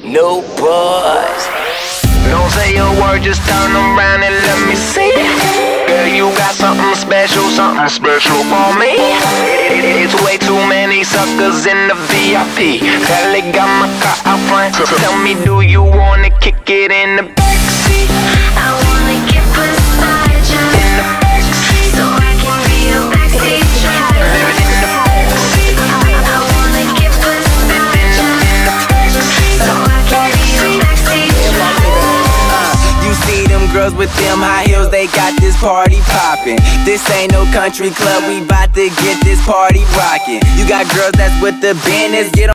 no buzz. Don't say a word, just turn around and let me see. Girl, you got something special for me. It's way too many suckers in the VIP. Kelly got my car out front. Tell me, do you wanna kick it in the backseat? I wanna get beside you In the backseat. so I can be a backseat driver. In the backseat. I wanna get beside you so I can be a backseat driver. You see them girls with them high heels, they got this party poppin'. This ain't no country club, we bout to get this party rockin'. You got girls that's with the business, get